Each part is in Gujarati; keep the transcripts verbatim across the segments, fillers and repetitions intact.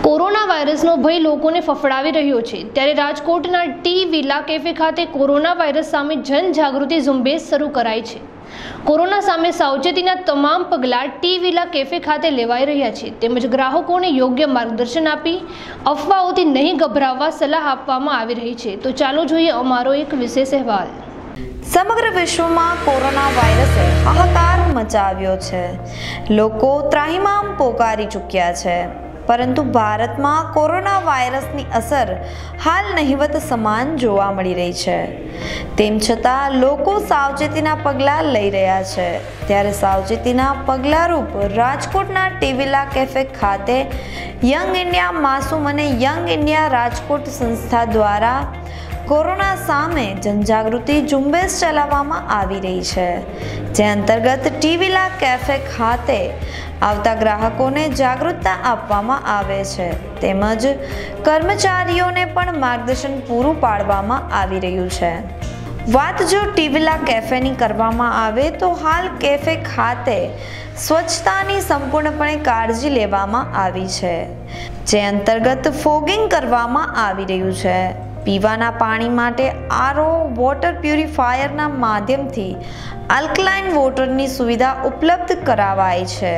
કોરોના વાયરસનો ભય લોકોને ફફડાવી રહ્યો છે ત્યારે રાજકોટના ટી વિલા કેફે ખાતે કોરોના વાયરસ સામે જનજાગૃતિ ઝુંબેશ શરૂ કરાઈ છે। કોરોના સામે સાવચેતીના તમામ પગલાં ટી વિલા કેફે ખાતે લેવાઈ રહ્યા છે તેમજ ગ્રાહકોને યોગ્ય માર્ગદર્શન આપી અફવાઓથી નહીં ગભરાવવા સલાહ આપવામાં આવી રહી છે। તો ચાલો જોઈએ અમારો એક વિશેષ અહેવાલ। સમગ્ર વિશ્વમાં કોરોના વાયરસે હાહાકાર મચાવ્યો છે। લોકો ત્રાહિમામ પોકારી ચૂક્યા છે, પરંતુ ભારતમાં કોરોના વાયરસની અસર હાલ નહિવત સમાન જોવા મળી રહી છે। તેમ છતાં લોકો સાવચેતીના પગલાં લઈ રહ્યા છે। ત્યારે સાવચેતીના પગલાંરૂપ રાજકોટના ટી વિલા કેફે ખાતે યંગ ઇન્ડિયા માસૂમ અને યંગ ઇન્ડિયા રાજકોટ સંસ્થા દ્વારા કોરોના સામે જનજાગૃતિ ઝુંબેશ ચલાવવામાં આવી રહી છે, જે અંતર્ગત ટી વિલા કેફે ખાતે આવતા ગ્રાહકોને જાગૃતતા આપવામાં આવે છે તેમજ કર્મચારીઓને પણ માર્ગદર્શન પૂરું પાડવામાં આવી રહ્યું છે। વાત જો ટી વિલા કેફેની કરવામાં આવે તો હાલ કેફે ખાતે સ્વચ્છતાની સંપૂર્ણપણે કાળજી લેવામાં આવી છે, જે અંતર્ગત ફોગિંગ કરવામાં આવી રહ્યું છે। પીવાના પાણી માટે આરઓ વોટર પ્યુરિફાયરના માધ્યમથી આલ્કલાઇન વોટરની સુવિધા ઉપલબ્ધ કરાવાઈ છે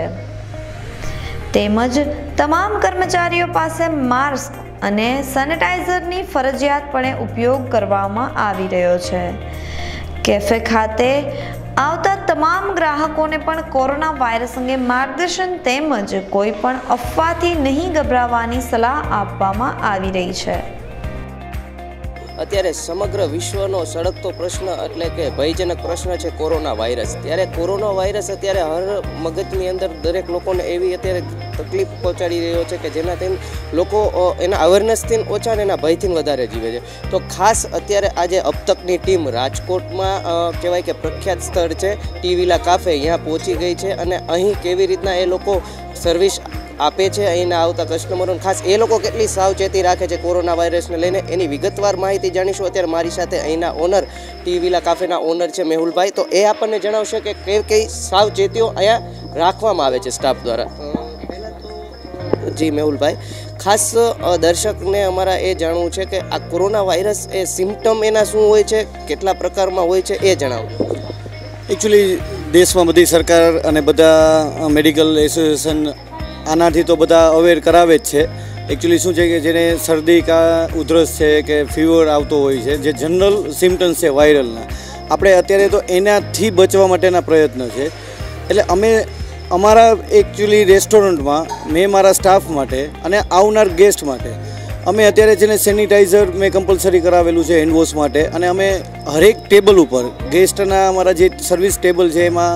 તેમજ તમામ કર્મચારીઓ પાસે માસ્ક અને સેનિટાઈઝરની ફરજિયાતપણે ઉપયોગ કરવામાં આવી રહ્યો છે। કેફે ખાતે આવતા તમામ ગ્રાહકોને પણ કોરોના વાયરસ અંગે માર્ગદર્શન તેમજ કોઈ પણ અફવાથી નહીં ગભરાવાની સલાહ આપવામાં આવી રહી છે। અત્યારે સમગ્ર વિશ્વનો સળગતો પ્રશ્ન એટલે કે ભયજનક પ્રશ્ન છે કોરોના વાયરસ। ત્યારે કોરોના વાયરસ અત્યારે હર મગજની અંદર દરેક લોકોને એવી અત્યારે તકલીફ પહોંચાડી રહ્યો છે કે જેનાથી લોકો એના અવેરનેસથી ઓછા ને એના ભયથી વધારે જીવે છે। તો ખાસ અત્યારે આજે અબતકની ટીમ રાજકોટમાં કહેવાય કે પ્રખ્યાત સ્થળ છે ટી વિલા કાફે, અહીંયા પહોંચી ગઈ છે અને અહીં કેવી રીતના એ લોકો સર્વિસ આપે છે અહીંના આવતા કસ્ટમરોને, ખાસ એ લોકો કેટલી સાવચેતી રાખે છે કોરોના વાયરસને લઈને એની વિગતવાર માહિતી જાણીશું। અત્યારે મારી સાથે અહીંના ઓનર ટી વિલા કાફેના ઓનર છે મેહુલભાઈ, તો એ આપણને જણાવશે કે કઈ કઈ સાવચેતીઓ અહીંયા રાખવામાં આવે છે સ્ટાફ દ્વારા। જી મેહુલભાઈ, ખાસ દર્શકને અમારા એ જાણવું છે કે આ કોરોના વાયરસ એ સિમ્ટમ એના શું હોય છે, કેટલા પ્રકારમાં હોય છે એ જણાવો। એકચ્યુઅલી દેશમાં બધી સરકાર અને બધા મેડિકલ એસોસિએશન આનાથી તો બધા અવેર કરાવે જ છે। એકચ્યુઅલી શું છે કે જેને શરદી કા ઉધરસ છે કે ફીવર આવતો હોય છે, જે જનરલ સિમ્ટમ્સ છે વાયરલના, આપણે અત્યારે તો એનાથી બચવા માટેના પ્રયત્ન છે। એટલે અમે અમારા એકચ્યુઅલી રેસ્ટોરન્ટમાં મેં મારા સ્ટાફ માટે અને આવનાર ગેસ્ટ માટે અમે અત્યારે જેને સેનિટાઈઝર મેં કમ્પલસરી કરાવેલું છે હેન્ડવોશ માટે, અને અમે હરેક ટેબલ ઉપર ગેસ્ટના અમારા જે સર્વિસ ટેબલ છે એમાં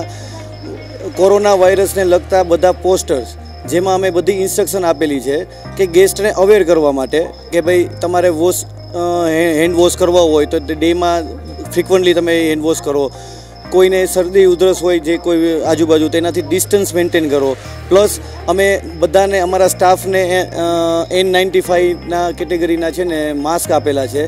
કોરોના વાયરસને લગતા બધા પોસ્ટર્સ, જેમાં અમે બધી ઇન્સ્ટ્રક્શન આપેલી છે કે ગેસ્ટને અવેર કરવા માટે કે ભાઈ તમારે વોશ હેન્ડ વોશ કરવા હોય તો ડેમાં ફ્રિકવન્ટલી તમે હેન્ડ વોશ કરો, કોઈને શરદી ઉધરસ હોય જે કોઈ આજુબાજુ તેનાથી ડિસ્ટન્સ મેન્ટેન કરો। પ્લસ અમે બધાને અમારા સ્ટાફને એન નાઇન્ટી ફાઇવના કેટેગરીના છે ને માસ્ક આપેલા છે,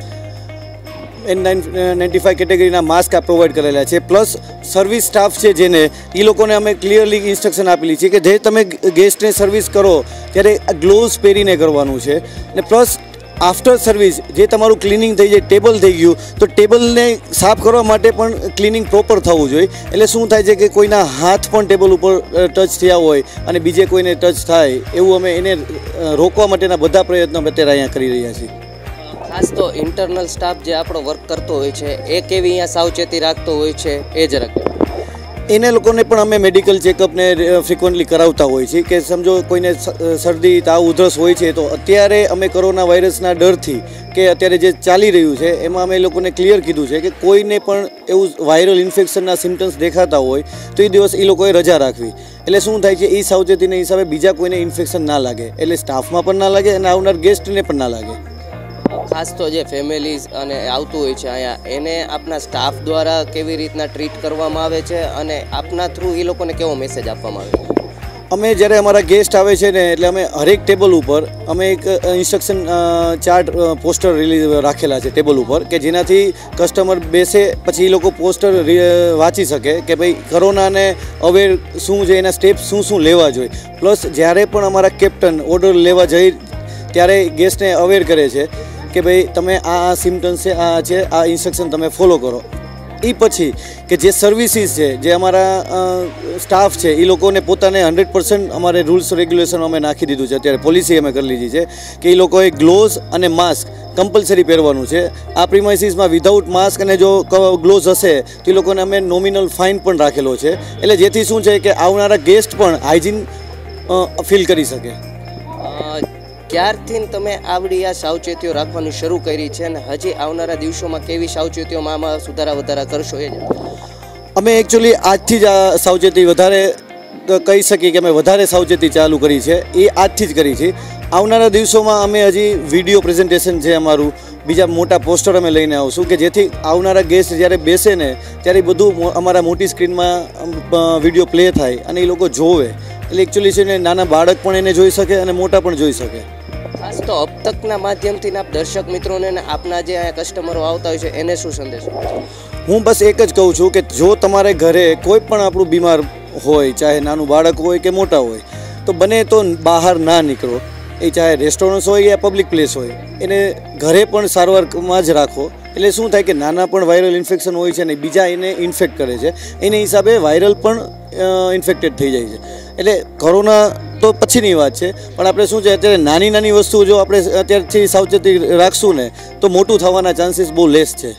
એન નાઇન્ટી ફાઇવ કેટેગરીના માસ્ક પ્રોવાઈડ કરેલા છે। પ્લસ સર્વિસ સ્ટાફ છે જેને એ લોકોને અમે ક્લિયરલી ઇન્સ્ટ્રક્શન આપેલી છે કે જે તમે ગેસ્ટને સર્વિસ કરો ત્યારે ગ્લોવ્સ પહેરીને કરવાનું છે, અને પ્લસ આફ્ટર સર્વિસ જે તમારું ક્લિનિંગ થઈ જાય, ટેબલ થઈ ગયું તો ટેબલને સાફ કરવા માટે પણ ક્લિનિંગ પ્રોપર થવું જોઈએ। એટલે શું થાય છે કે કોઈના હાથ પણ ટેબલ ઉપર ટચ થયા હોય અને બીજે કોઈને ટચ થાય એવું અમે એને રોકવા માટેના બધા પ્રયત્નો અત્યારે અહીંયા કરી રહ્યા છીએ। ખાસ તો ઇન્ટરનલ સ્ટાફ જે આપણો વર્ક કરતો હોય છે એ કેવી અહીંયા સાવચેતી રાખતો હોય છે એ જરાક એને લોકોને પણ અમે મેડિકલ ચેકઅપને ફ્રિકવન્ટલી કરાવતા હોય છે કે સમજો કોઈને શરદી તાવ ઉધરસ હોય છે તો અત્યારે અમે કોરોના વાયરસના ડરથી કે અત્યારે જે ચાલી રહ્યું છે એમાં અમે લોકોને ક્લિયર કીધું છે કે કોઈને પણ એવું વાયરલ ઇન્ફેક્શનના સિમ્ટમ્સ દેખાતા હોય તો એ દિવસ એ લોકોએ રજા રાખવી। એટલે શું થાય છે એ સાવચેતીના હિસાબે બીજા કોઈને ઇન્ફેક્શન ના લાગે, એટલે સ્ટાફમાં પણ ના લાગે અને આવનાર ગેસ્ટને પણ ના લાગે। ખાસ તો જે ફેમિલીઝ અને આવતું હોય છે અહીંયા એને આપના સ્ટાફ દ્વારા કેવી રીતના ટ્રીટ કરવામાં આવે છે અને આપના થ્રુ એ લોકોને કેવો મેસેજ આપવામાં આવે છે? અમે જ્યારે અમારા ગેસ્ટ આવે છે ને એટલે અમે હરેક ટેબલ ઉપર અમે એક ઇન્સ્ટ્રક્શન ચાર્ટ પોસ્ટર રિલીઝ રાખેલા છે ટેબલ ઉપર કે જેનાથી કસ્ટમર બેસે પછી એ લોકો પોસ્ટર વાંચી શકે કે ભાઈ કોરોનાને અવેર શું છે, એના સ્ટેપ શું શું લેવા જોઈએ। પ્લસ જ્યારે પણ અમારા કેપ્ટન ઓર્ડર લેવા જઈ ત્યારે ગેસ્ટને અવેર કરે છે કે ભાઈ તમે આ આ સિમ્ટમ્સ છે, આ છે, આ ઇન્સ્ટ્રક્શન તમે ફોલો કરો. એ પછી કે જે સર્વિસીસ છે, જે અમારા સ્ટાફ છે, એ લોકોને પોતાને હંડ્રેડ પર્સન્ટ અમારે રૂલ્સ રેગ્યુલેશન અમે નાખી દીધું છે. અત્યારે પોલિસી અમે કરી લીધી છે કે એ લોકોએ ગ્લોવ્સ અને માસ્ક કમ્પલસરી પહેરવાનું છે. આ પ્રિમાઇસીસમાં વિધાઉટ માસ્ક અને જો ગ્લોવ્સ હશે તો એ લોકોને અમે નોમિનલ ફાઇન પણ રાખેલો છે. એટલે જેથી શું છે કે આવનારા ગેસ્ટ પણ હાઇજીન ફીલ કરી શકે. ક્યારથી તમે આવડી આ સાવચેતીઓ રાખવાની શરૂ કરી છે અને હજી આવનારા દિવસોમાં કેવી સાવચેતીઓમાં આમાં સુધારા વધારા કરશો? એ અમે એકચ્યુઅલી આજથી જ આ સાવચેતી વધારે કહી શકીએ કે અમે વધારે સાવચેતી ચાલુ કરી છે. એ આજથી જ કરી છે. આવનારા દિવસોમાં અમે હજી વિડીયો પ્રેઝન્ટેશન છે અમારું, બીજા મોટા પોસ્ટર અમે લઈને આવશું કે જેથી આવનારા ગેસ્ટ જ્યારે બેસે ને ત્યારે બધું અમારા મોટી સ્ક્રીનમાં વિડીયો પ્લે થાય અને એ લોકો જોવે. એટલે એકચ્યુઅલી છે ને નાના બાળક પણ એને જોઈ શકે અને મોટા પણ જોઈ શકે. ખાસ તો અબ તકના માધ્યમથી આપ દર્શક મિત્રોને અને આપના જે અહીંયા કસ્ટમરો આવતા હોય છે એને શું સંદેશ? હું બસ એક જ કહું છું કે જો તમારે ઘરે કોઈ પણ આપણું બીમાર હોય, ચાહે નાનું બાળક હોય કે મોટા હોય, તો બને તો બહાર ના નીકળો. એ ચાહે રેસ્ટોરન્ટ્સ હોય યા પબ્લિક પ્લેસ હોય, એને ઘરે પણ સારવારમાં જ રાખો. એટલે શું થાય કે નાના પણ વાયરલ ઇન્ફેક્શન હોય છે ને બીજા એને ઇન્ફેક્ટ કરે છે, એને હિસાબે વાયરલ પણ ઇન્ફેક્ટેડ થઈ જાય છે. એટલે કોરોના તો પછીની વાત છે, પણ આપણે શું છે અત્યારે નાની નાની વસ્તુઓ જો આપણે અત્યારથી સાવચેતી રાખશું ને તો મોટું થવાના ચાન્સીસ બહુ લેસ છે.